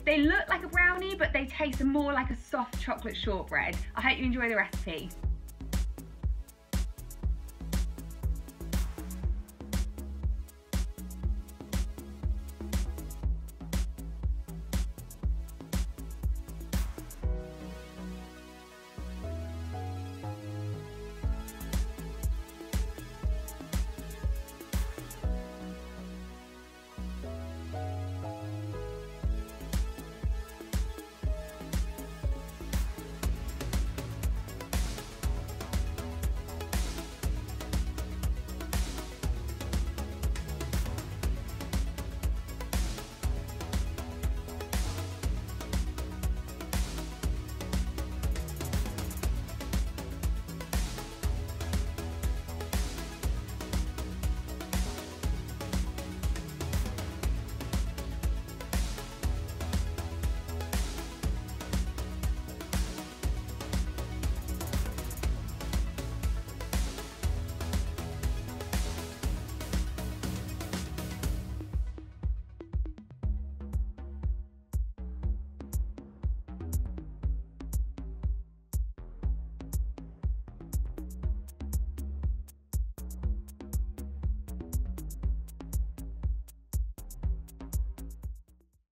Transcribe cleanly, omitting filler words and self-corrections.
They look like a brownie, but they taste more like a soft chocolate shortbread. I hope you enjoy the recipe.